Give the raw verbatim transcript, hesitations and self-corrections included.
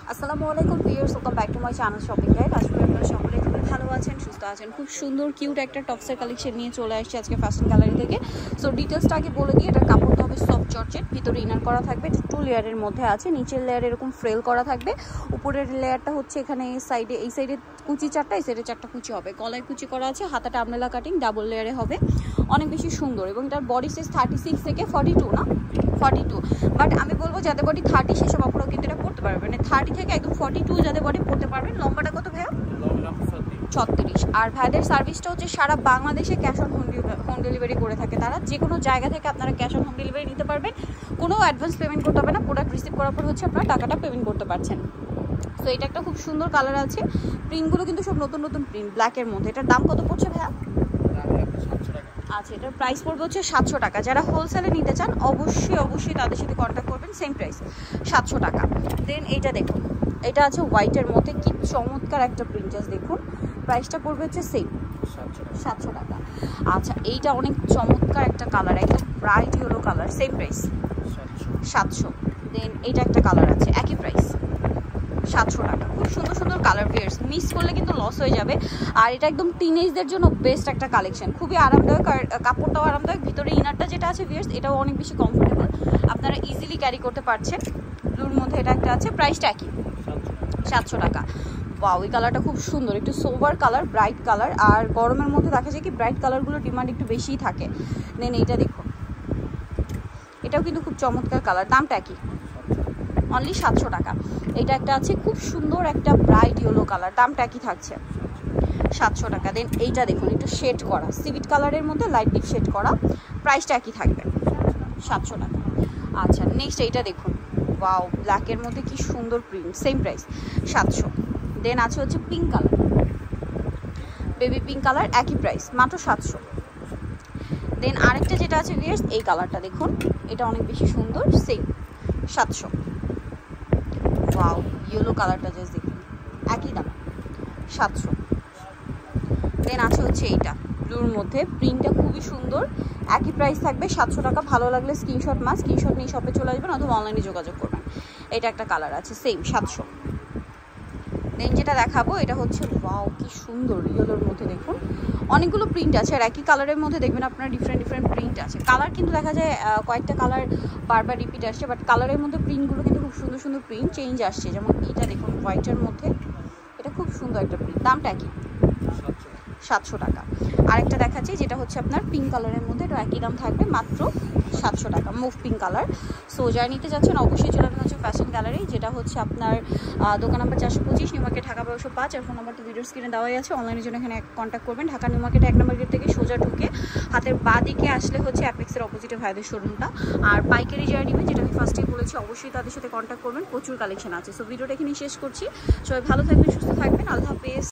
আসসালামু আলাইকুম viewers, welcome back to my channel shopping guide. আজকে আপনারা সকলে খুবই ভালো আছেন, সুস্থ আছেন। খুব সুন্দর কিউট একটা টপসের কালেকশন নিয়ে চলে আসছে আজকে ফ্যাশন গ্যালারি থেকে। সো ডিটেলসটা আগে বলে দিই, এটার কাপড়টা হবে সফট জর্জেট, ভিতরে ইনার করা থাকবে, এটা টু লেয়ারের মধ্যে আছে। নিচের লেয়ার এরকম ফ্রেল করা থাকবে, উপরের লেয়ারটা হচ্ছে এখানে সাইডে, এই সাইডে কুচি চারটা, এই সাইডে চারটা কুচি হবে, গলায় কুচি করা আছে, হাতাটা আমরেলা কাটিং ডাবল লেয়ারে হবে, অনেক বেশি সুন্দর। এবং এটার বডি সাইজ থার্টি সিক্স থেকে ফর্টি টু না ফর্টি টু বাট আমি বলবো যাদের বডি থার্টি সেসব আপনারাও কিন্তু এটা পড়তে পারবেন, মানে থার্টি থেকে একদম ফর্টি টু যাদের বডি পড়তে পারবেন। লম্বাটা কত ভাইয়া? ছত্রিশ। আর ভাইদের সার্ভিসটা হচ্ছে সারা বাংলাদেশে cash on home home delivery করে থাকে তারা। যে কোনো জায়গা থেকে আপনারা ক্যাশ অন হোম ডেলিভারি নিতে পারবেন, কোনো অ্যাডভান্স পেমেন্ট করতে হবে না। প্রোডাক্ট রিসিভ করার পর হচ্ছে আপনারা টাকাটা পেমেন্ট করতে পারছেন। তো এটা একটা খুব সুন্দর কালার আছে, প্রিন্টগুলো কিন্তু সব নতুন নতুন প্রিন্ট ব্ল্যাকের মধ্যে। এটার দাম কত পড়ছে ভাইয়া? আচ্ছা, এটার প্রাইস পড়বে হচ্ছে সাতশো টাকা। যারা হোলসেলে নিতে চান অবশ্যই অবশ্যই তাদের সাথে কন্ট্যাক্ট করবেন, সেম প্রাইস সাতশো টাকা। দেন এইটা দেখুন, এটা আছে হোয়াইটের মধ্যে, কি চমৎকার একটা প্রিন্টাস। দেখুন প্রাইসটা পড়বে হচ্ছে সেম সাতশো টাকা। আচ্ছা, এইটা অনেক চমৎকার একটা কালার, একদম bright yellow colour, same price সাতশো। দেন এইটা একটা কালার আছে, একই প্রাইস সাতশো টাকা। খুব সুন্দর সুন্দর কালার ভিয়ার্স, মিস করলে কিন্তু লস হয়ে যাবে। আর এটা একদম টিনেজদের জন্য বেস্ট একটা কালেকশন, খুবই আরামদায়ক, আর কাপড়টাও আরামদায়ক। ভিতরে ইনারটা যেটা আছে ভিয়ার্স, এটাও অনেক বেশি কমফোর্টেবল, আপনারা ইজিলি ক্যারি করতে পারছেন। ব্লুর মধ্যে এটা একটা আছে, প্রাইসটা একই সাতশো টাকা। ওয়াও, এই কালারটা খুব সুন্দর, একটু সোভার কালার, ব্রাইট কালার। আর গরমের মধ্যে দেখা যায় কি ব্রাইট কালারগুলোর ডিমান্ড একটু বেশিই থাকে। দেন এইটা দেখুন, এটাও কিন্তু খুব চমৎকার কালার, দামটা একই অনলি সাতশো টাকা। এটা একটা আছে খুব সুন্দর একটা ব্রাইট ইয়েলো কালার, দামটা একই থাকছে সাতশো টাকা। দেন এইটা দেখুন, একটু শেড করা সিভিট কালারের মধ্যে লাইট ডিপ শেড করা, প্রাইসটা একই থাকবে সাতশো টাকা। আচ্ছা, নেক্সট এইটা দেখুন, ওয়াও ব্ল্যাকের মধ্যে কি সুন্দর প্রিন্ট, সেম প্রাইস সাতশো। দেন আছে হচ্ছে pink colour, baby pink colour, একই প্রাইস মাত্র সাতশো। দেন আরেকটা যেটা আছে ভিয়ার্স, এই কালারটা দেখুন, এটা অনেক বেশি সুন্দর, সেম সাতশো। ওয়াও, ইয়েলো কালারটা জাস্ট দেখুন, একই দাম সাতশো। দেন আছে হচ্ছে এইটা ব্লুর মধ্যে, প্রিন্টটা খুবই সুন্দর, একই প্রাইস থাকবে সাতশো টাকা। ভালো লাগলে স্ক্রিনশট মাস স্ক্রিনশট নিয়ে শপে চলে আসবেন অথবা অনলাইনে যোগাযোগ করবেন। এটা একটা কালার আছে, সেম সাতশো। দেন যেটা দেখাবো এটা হচ্ছে, ওয়াও কি সুন্দর ইয়েলোর মধ্যে, দেখুন অনেকগুলো প্রিন্ট আছে, আর একই কালারের মধ্যে দেখবেন আপনার ডিফারেন্ট ডিফারেন্ট প্রিন্ট আছে। কালার কিন্তু দেখা যায় কয়েকটা কালার বারবার রিপিট আসছে, বাট কালারের মধ্যে প্রিন্টগুলো কিন্তু খুব সুন্দর সুন্দর প্রিন্ট চেঞ্জ আসছে। যেমন এটা দেখুন হোয়াইটের মধ্যে, এটা খুব সুন্দর একটা প্রিন্ট, দামটা একই সাতশো টাকা। আরেকটা দেখাচ্ছি যেটা হচ্ছে আপনার পিঙ্ক কালারের মধ্যে, এটা একই দাম থাকবে মাত্র সাতশো টাকা, মুভ পিঙ্ক কালার। সো যারা নিতে যাচ্ছেন অবশ্যই চলে আসবেন হচ্ছে ফ্যাশন গ্যালারি, যেটা হচ্ছে আপনার দোকান নাম্বার চারশো পঁচিশ, নিউ মার্কেট, ঢাকা বারোশো পাঁচ। আর ফোন নাম্বার তো ভিডিও স্ক্রিনে দেওয়াই আছে, অনলাইনের জন্য এখানে কন্ট্যাক্ট করবেন। ঢাকা নিউ মার্কেট এক নম্বর গেট থেকে সোজা ঢুকে হাতের বাঁ দিকে আসলে হচ্ছে অ্যাপেক্সের অপোজিটে ভাইদের শোরুমটা। আর পাইকারি যারা নেবেন, যেটা আমি ফার্স্টেই বলেছি, অবশ্যই তাদের সাথে কন্ট্যাক্ট করবেন, প্রচুর কালেকশন আছে। সো ভিডিওটা এখানে শেষ করছি, সবাই ভালো থাকবেন, সুস্থ থাকবেন, আল্লাহ হাফেজ।